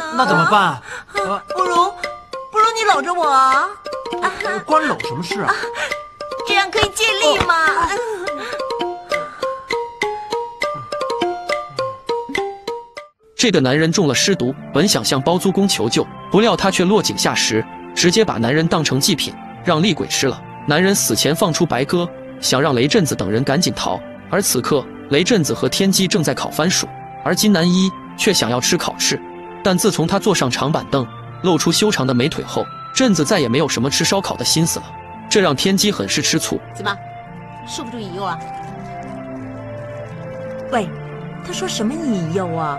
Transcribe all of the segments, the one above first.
那怎么办？ 不如你搂着我啊！ 关搂什么事啊？ 这样可以借力嘛。 这个男人中了尸毒，本想向包租公求救，不料他却落井下石，直接把男人当成祭品，让厉鬼吃了。男人死前放出白鸽，想让雷震子等人赶紧逃。而此刻，雷震子和天机正在烤番薯，而金南一却想要吃烤翅。但自从他坐上长板凳，露出修长的美腿后，震子再也没有什么吃烧烤的心思了，这让天机很是吃醋。 怎么，受不住引诱啊？喂，他说什么引诱啊？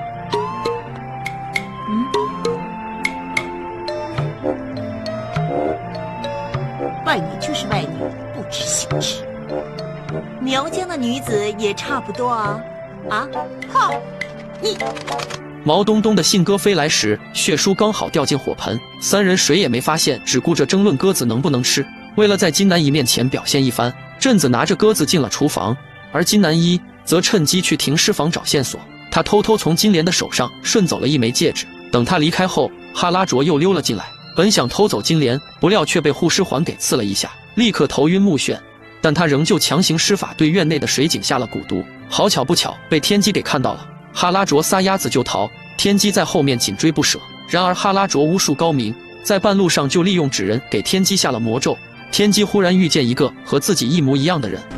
外女就是外女，不知羞耻。苗疆的女子也差不多啊！好，你。 毛东东的信鸽飞来时，血书刚好掉进火盆，三人谁也没发现，只顾着争论鸽子能不能吃。为了在金南一面前表现一番，震子拿着鸽子进了厨房，而金南一则趁机去停尸房找线索。他偷偷从金莲的手上顺走了一枚戒指。等他离开后，哈拉卓又溜了进来，本想偷走金莲，不料却被护尸环给刺了一下，立刻头晕目眩。但他仍旧强行施法对院内的水井下了蛊毒，好巧不巧被天机给看到了。哈拉卓撒丫子就逃，天机在后面紧追不舍。然而哈拉卓巫术高明，在半路上就利用纸人给天机下了魔咒。天机忽然遇见一个和自己一模一样的人，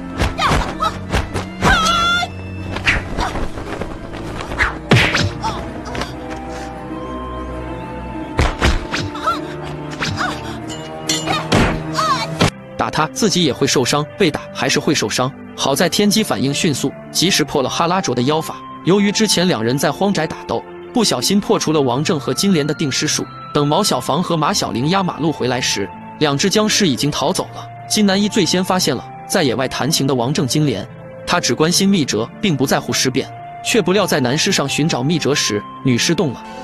打他自己也会受伤，被打还是会受伤。好在天机反应迅速，及时破了哈拉卓的妖法。由于之前两人在荒宅打斗，不小心破除了王正和金莲的定尸术。等毛小房和马小玲压马路回来时，两只僵尸已经逃走了。金南一最先发现了在野外弹琴的王正金莲，他只关心密折，并不在乎尸变，却不料在男尸上寻找密折时，女尸动了。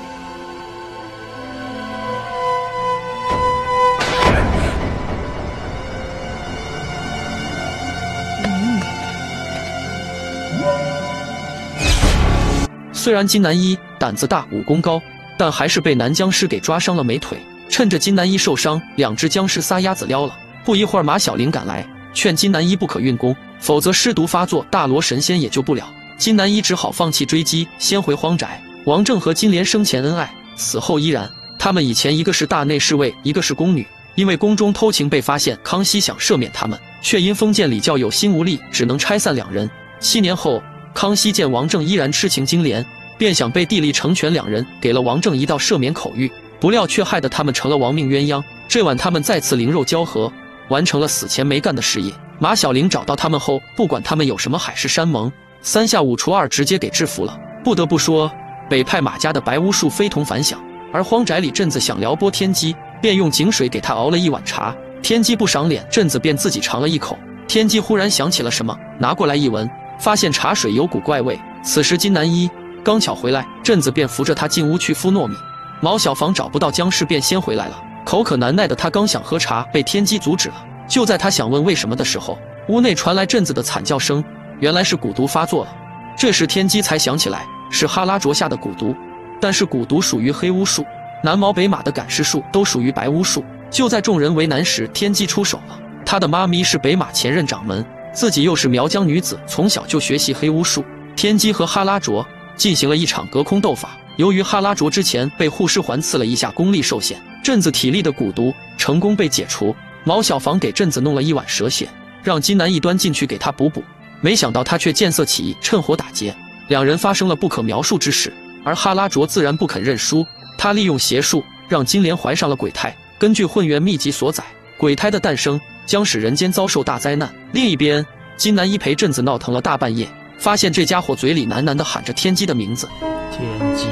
虽然金南一胆子大武功高，但还是被男僵尸给抓伤了美腿。趁着金南一受伤，两只僵尸撒丫子撩了。不一会儿马小玲赶来，劝金南一不可运功，否则尸毒发作，大罗神仙也救不了。金南一只好放弃追击，先回荒宅。王正和金莲生前恩爱，死后依然。他们以前一个是大内侍卫，一个是宫女，因为宫中偷情被发现，康熙想赦免他们，却因封建礼教有心无力，只能拆散两人。7年后，康熙见王正依然痴情金莲，便想背地里成全两人，给了王正一道赦免口谕，不料却害得他们成了亡命鸳鸯。这晚他们再次灵肉交合，完成了死前没干的事业。马小玲找到他们后，不管他们有什么海誓山盟，3下5除2直接给制服了。不得不说，北派马家的白巫术非同凡响。而荒宅里镇子想撩拨天机，便用井水给他熬了一碗茶。天机不赏脸，镇子便自己尝了一口。天机忽然想起了什么，拿过来一闻，发现茶水有股怪味。此时金南一刚巧回来，镇子便扶着他进屋去敷糯米。毛小房找不到僵尸，便先回来了。口渴难耐的他刚想喝茶，被天机阻止了。就在他想问为什么的时候，屋内传来镇子的惨叫声，原来是蛊毒发作了。这时天机才想起来是哈拉卓下的蛊毒，但是蛊毒属于黑巫术，南毛北马的赶尸术都属于白巫术。就在众人为难时，天机出手了。他的妈咪是北马前任掌门，自己又是苗疆女子，从小就学习黑巫术。天机和哈拉卓进行了一场隔空斗法，由于哈拉卓之前被护尸环刺了一下，功力受限，镇子体力的蛊毒成功被解除。毛小房给镇子弄了一碗蛇血，让金南一端进去给他补补，没想到他却见色起意，趁火打劫，两人发生了不可描述之事。而哈拉卓自然不肯认输，他利用邪术让金莲怀上了鬼胎。根据混元秘籍所载，鬼胎的诞生将使人间遭受大灾难。另一边，金南一陪镇子闹腾了大半夜，发现这家伙嘴里喃喃地喊着天机的名字。 天机，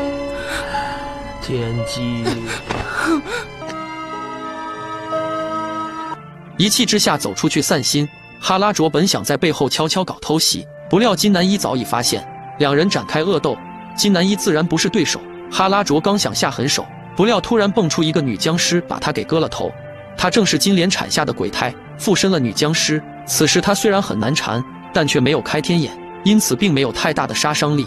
天机。 一气之下走出去散心。哈拉卓本想在背后悄悄搞偷袭，不料金南一早已发现，两人展开恶斗，金南一自然不是对手。哈拉卓刚想下狠手，不料突然蹦出一个女僵尸，把他给割了头。她正是金莲产下的鬼胎，附身了女僵尸。此时她虽然很难缠，但却没有开天眼，因此并没有太大的杀伤力。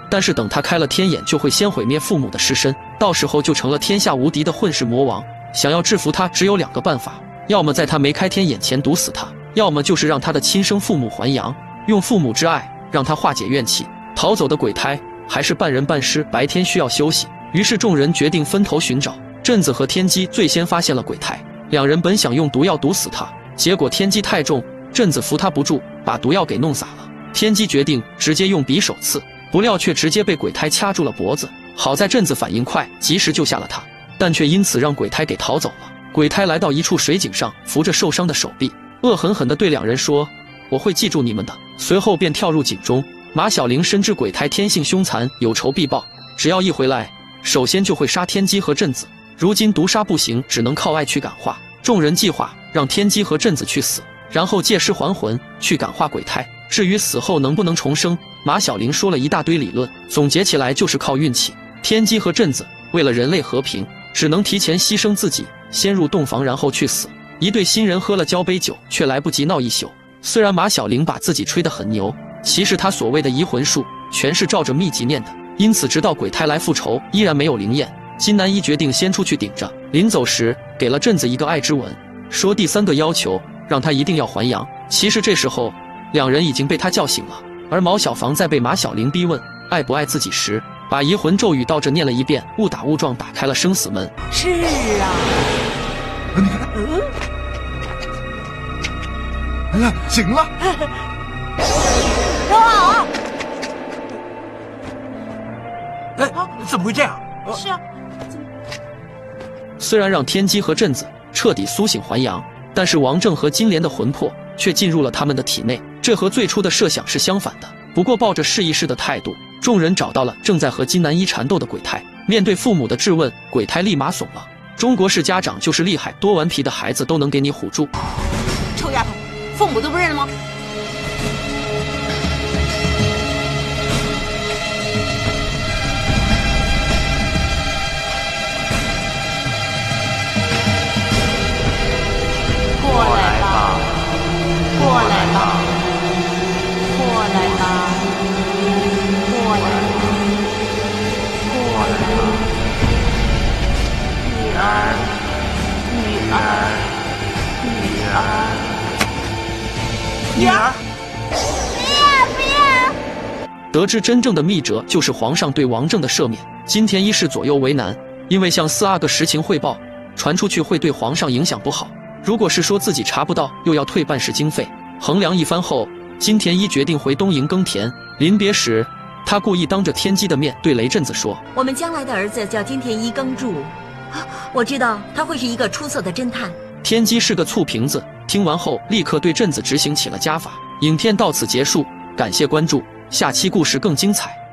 但是等他开了天眼，就会先毁灭父母的尸身，到时候就成了天下无敌的混世魔王。想要制服他，只有2个办法：要么在他没开天眼前毒死他，要么就是让他的亲生父母还阳，用父母之爱让他化解怨气。逃走的鬼胎还是半人半尸，白天需要休息，于是众人决定分头寻找。镇子和天机最先发现了鬼胎，两人本想用毒药毒死他，结果天机太重，镇子扶他不住，把毒药给弄洒了。天机决定直接用匕首刺，不料却直接被鬼胎掐住了脖子。好在镇子反应快，及时救下了他，但却因此让鬼胎给逃走了。鬼胎来到一处水井上，扶着受伤的手臂，恶狠狠地对两人说：“我会记住你们的。”随后便跳入井中。马小玲深知鬼胎天性凶残，有仇必报，只要一回来，首先就会杀天机和镇子。如今毒杀不行，只能靠爱去感化。众人计划让天机和镇子去死，然后借尸还魂，去感化鬼胎。至于死后能不能重生，马小玲说了一大堆理论，总结起来就是靠运气。天机和镇子为了人类和平，只能提前牺牲自己，先入洞房然后去死。一对新人喝了交杯酒，却来不及闹一宿。虽然马小玲把自己吹得很牛，其实她所谓的移魂术全是照着秘籍念的，因此直到鬼胎来复仇，依然没有灵验。金南一决定先出去顶着，临走时给了镇子一个爱之吻，说第3个要求让他一定要还阳。其实这时候两人已经被他叫醒了，而毛小房在被马小玲逼问爱不爱自己时，把移魂咒语倒着念了一遍，误打误撞打开了生死门。 是啊， 你看，哎呀，醒了！ 啊！ 哎，怎么会这样？ 是啊， 虽然让天机和镇子彻底苏醒还阳，但是王正和金莲的魂魄却进入了他们的体内，这和最初的设想是相反的。不过抱着试一试的态度，众人找到了正在和金南一缠斗的鬼胎。面对父母的质问，鬼胎立马怂了。中国式家长就是厉害，多顽皮的孩子都能给你唬住。 臭丫头，父母都不认了吗？过来吧，过来吧，过来吧，过来吧，过来吧，女儿，女儿，女儿， 女儿， 得知真正的密折就是皇上对王正的赦免，金田一是左右为难，因为向4、2个实情汇报传出去会对皇上影响不好。如果是说自己查不到，又要退办事经费。衡量一番后，金田一决定回东营耕田。临别时，他故意当着天机的面对雷震子说：“ 我们将来的儿子叫金田一耕助，我知道他会是一个出色的侦探。” 天机是个醋瓶子，听完后立刻对震子执行起了家法。影片到此结束，感谢关注，下期故事更精彩。